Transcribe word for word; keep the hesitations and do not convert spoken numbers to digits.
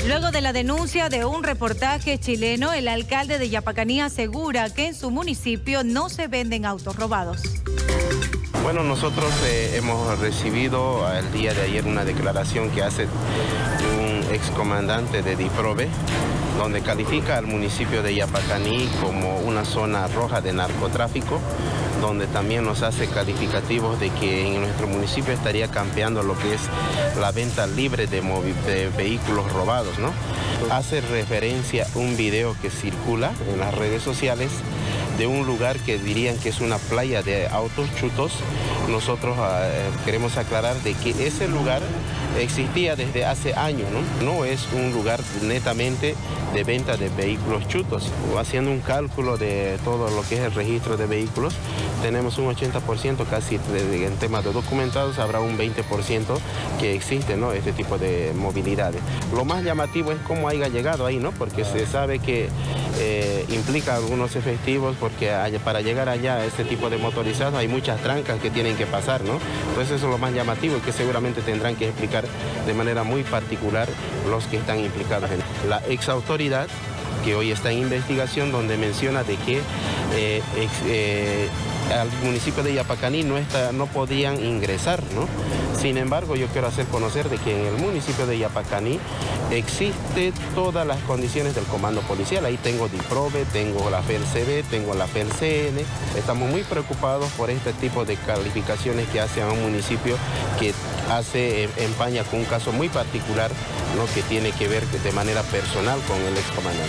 Luego de la denuncia de un reportaje chileno, el alcalde de Yapacaní asegura que en su municipio no se venden autos robados. Bueno, nosotros eh, hemos recibido el día de ayer una declaración que hace un excomandante de DIPROVE, donde califica al municipio de Yapacaní como una zona roja de narcotráfico, donde también nos hace calificativos de que en nuestro municipio estaría campeando lo que es la venta libre de, de vehículos robados, ¿no? Hace referencia a un video que circula en las redes sociales de un lugar que dirían que es una playa de autos chutos. Nosotros eh, queremos aclarar de que ese lugar existía desde hace años, ¿no? No es un lugar netamente de venta de vehículos chutos. Haciendo un cálculo de todo lo que es el registro de vehículos, tenemos un ochenta por ciento casi de, de, en temas de documentados, habrá un veinte por ciento que existe, ¿no?, este tipo de movilidades. Lo más llamativo es cómo haya llegado ahí, ¿no?, porque se sabe que eh, implica algunos efectivos, porque para llegar allá a este tipo de motorizados hay muchas trancas que tienen que pasar, ¿no? Entonces eso es lo más llamativo y que seguramente tendrán que explicar de manera muy particular los que están implicados en la exautoridad, que hoy está en investigación, donde menciona de que eh, ex, eh, al municipio de Yapacaní no, está, no podían ingresar, ¿no? Sin embargo, yo quiero hacer conocer de que en el municipio de Yapacaní existe todas las condiciones del comando policial. Ahí tengo DIPROVE, tengo la F E L C B, tengo la F E L C N. Estamos muy preocupados por este tipo de calificaciones que hace a un municipio que hace, empaña con un caso muy particular, ¿no?, que tiene que ver de manera personal con el excomandante.